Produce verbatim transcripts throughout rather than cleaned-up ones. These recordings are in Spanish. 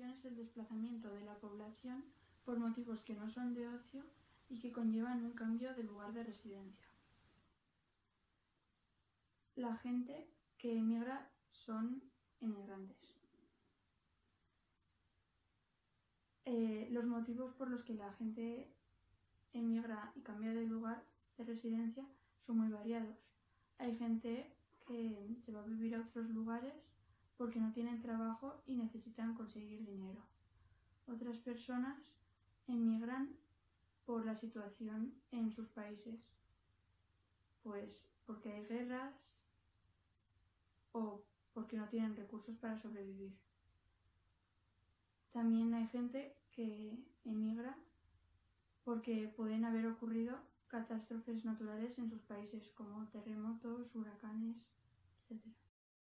migración es el desplazamiento de la población por motivos que no son de ocio y que conllevan un cambio de lugar de residencia. La gente que emigra son emigrantes. Eh, los motivos por los que la gente emigra y cambia de lugar de residencia son muy variados. Hay gente que se va a vivir a otros lugares porque no tienen trabajo y necesitan conseguir dinero. Otras personas emigran por la situación en sus países, pues porque hay guerras o porque no tienen recursos para sobrevivir. También hay gente que emigra porque pueden haber ocurrido catástrofes naturales en sus países, como terremotos, huracanes, etcétera.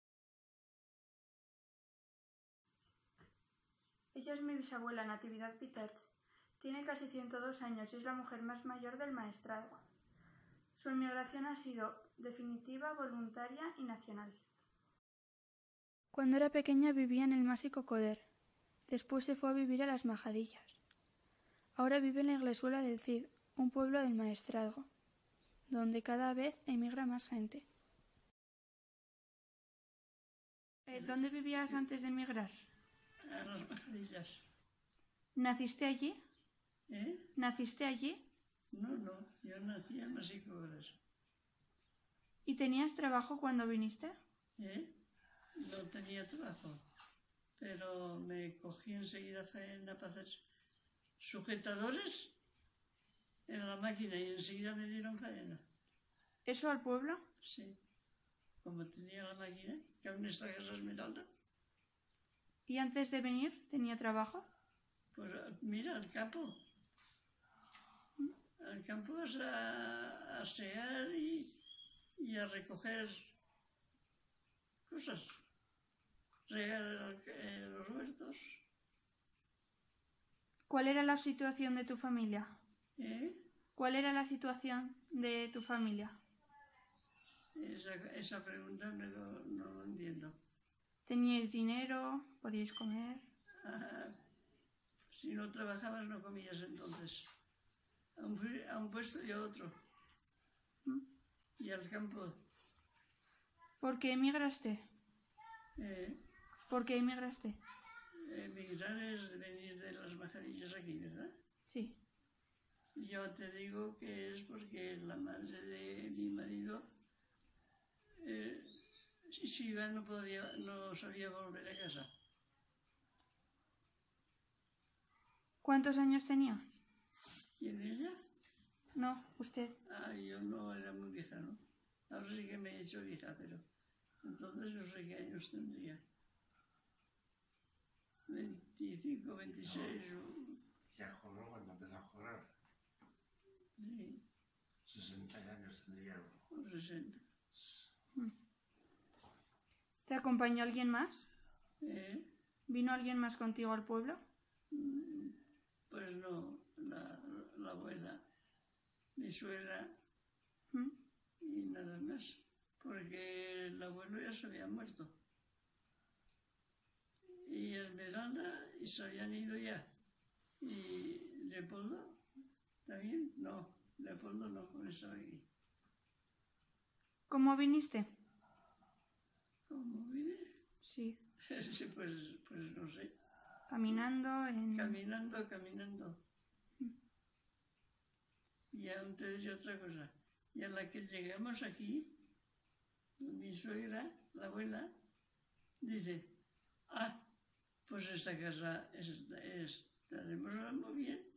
Ella es mi bisabuela, Natividad Piterch. Tiene casi ciento dos años y es la mujer más mayor del maestrazgo. Su emigración ha sido definitiva, voluntaria y nacional. Cuando era pequeña vivía en el Másico Coder. Después se fue a vivir a las Majadillas. Ahora vive en la Iglesuela del Cid, un pueblo del maestrazgo, donde cada vez emigra más gente. Eh, ¿Dónde vivías antes de emigrar? A las Majadillas. ¿Naciste allí? ¿Eh? ¿Naciste allí? No, no, yo nací en Másico Coder. ¿Y tenías trabajo cuando viniste? ¿Eh? No tenía trabajo, pero me cogí enseguida faena para hacer sujetadores en la máquina y enseguida me dieron faena. ¿Eso al pueblo? Sí, como tenía la máquina, que aún está Casa Esmeralda. ¿Y antes de venir tenía trabajo? Pues mira, al campo. Al campo vas a, a segar y, y a recoger cosas. Regar eh, los huertos. ¿Cuál era la situación de tu familia? ¿Eh? ¿Cuál era la situación de tu familia? Esa, esa pregunta no, no lo entiendo. ¿Teníais dinero? ¿Podíais comer? Ah, si no trabajabas no comías entonces. A un, a un puesto y a otro. ¿Mm? Y al campo. ¿Por qué emigraste? ¿Eh? ¿Por qué emigraste? Emigrar es venir de las Majadillas aquí, ¿verdad? Sí. Yo te digo que es porque la madre de mi marido, eh, si iba no podía, no sabía volver a casa. ¿Cuántos años tenía? ¿Quién, ella? No, usted. Ah, yo no era muy vieja, ¿no? Ahora sí que me he hecho vieja, pero entonces no sé qué años tendría. veinticinco, veintiséis. No, ya joven cuando empezó a jugar. Sí. sesenta años tendría. O sesenta. ¿Te acompañó alguien más? ¿Eh? ¿Vino alguien más contigo al pueblo? Pues no, la, la abuela, mi suegra ¿Mm? y nada más, porque el abuelo ya se había muerto. Y Esmeralda y se habían ido ya. Y Leopoldo también, no, Leopoldo no, no estaba aquí. ¿Cómo viniste? ¿Cómo vine? Sí. Sí, pues, pues no sé. Caminando en... Caminando, caminando. Y aún te diré otra cosa. Y a la que llegamos aquí, mi suegra, la abuela, dice, ah, pues esta casa es, es, estaremos muy bien.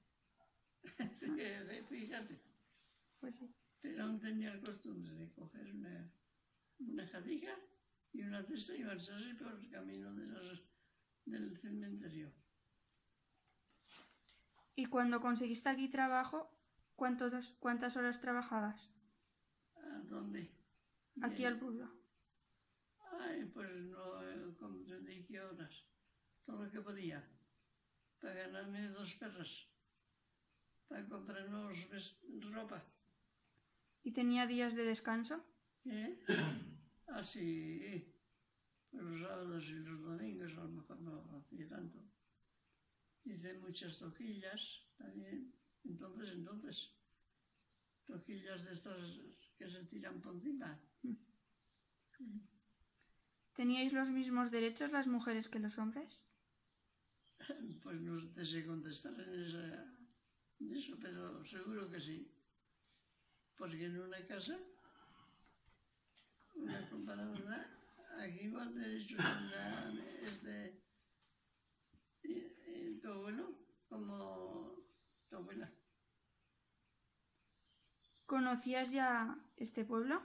Fíjate. Pues sí. Pero aún tenía la costumbre de coger una, una jatica y una cesta y marcharse por el camino de las, del cementerio. ¿Y cuando conseguiste aquí trabajo, cuántos, cuántas horas trabajabas? ¿A dónde? Aquí De, al pueblo. Ay, pues no comprendí qué horas. Todo lo que podía. Para ganarme dos perras. Para comprarnos ropa. ¿Y tenía días de descanso? ¿Eh? Ah, sí. Pues los sábados y los domingos a lo mejor no hacía tanto. Hice muchas toquillas también. Entonces, entonces, toquillas de estas que se tiran por encima. ¿Teníais los mismos derechos las mujeres que los hombres? Pues no te sé contestar en, esa, en eso, pero seguro que sí. Porque en una casa, una comparadora, aquí igual derechos tendrá este, eh, eh, tu abuelo como tu abuela. ¿Conocías ya este pueblo?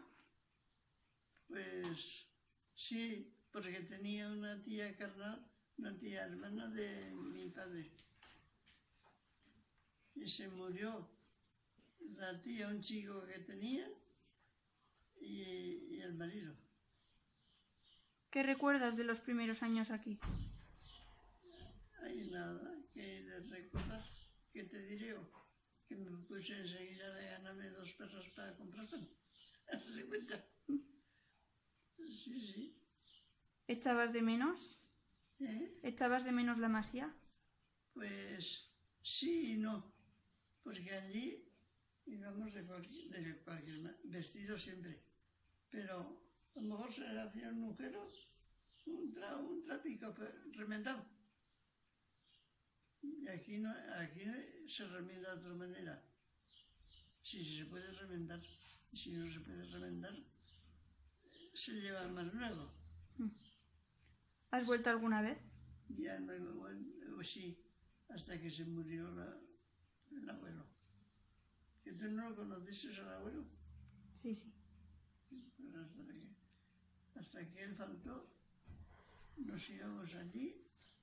Pues sí, porque tenía una tía carnal, una tía hermana de mi padre. Y se murió la tía, un chico que tenía, y, y el marido. ¿Qué recuerdas de los primeros años aquí? Hay nada que de recordar, que te diré yo, que me puse enseguida de ganarme dos perros para comprar pan. ¿Se cuenta? Sí, sí. ¿Echabas de menos? ¿Eh? ¿Echabas de menos la masía? Pues sí y no, porque allí íbamos de cualquier, de cualquier vestido siempre, pero a lo mejor se hacía un agujero, un, tra, un trapico remendado. Y aquí, no, aquí se remienda de otra manera. Si se puede remendar, y si no se puede remendar, se lleva más luego. ¿Has vuelto alguna vez? Ya no, bueno, sí, hasta que se murió la, el abuelo. ¿Que tú no lo conociste al abuelo? Sí, sí. Pues hasta que, hasta que él faltó, nos íbamos allí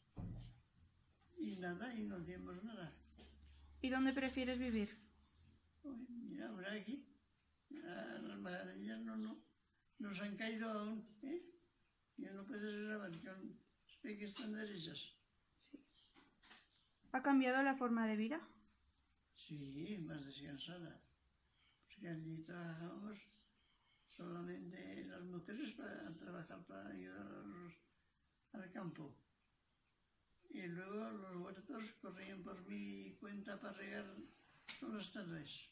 y nada, y no hacíamos nada. ¿Y dónde prefieres vivir? Uy, mira, ahora aquí, a las magarillas no, no, nos han caído aún, ¿eh? Ya no puedes grabar, sé que están derechas. Sí. ¿Ha cambiado la forma de vida? Sí, más descansada. Porque allí trabajábamos solamente las mujeres para trabajar, para ayudar a los, al campo. Y luego los huertos corrían por mi cuenta para regar todas las tardes.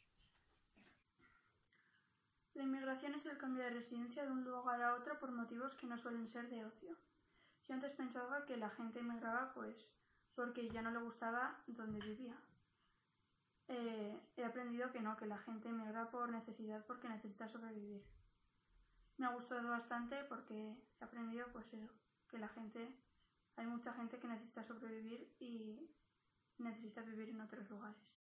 La inmigración es el cambio de residencia de un lugar a otro por motivos que no suelen ser de ocio. Yo antes pensaba que la gente emigraba pues porque ya no le gustaba donde vivía. Eh, he aprendido que no, que la gente emigra por necesidad, porque necesita sobrevivir. Me ha gustado bastante porque he aprendido pues eso, que la gente, hay mucha gente que necesita sobrevivir y necesita vivir en otros lugares.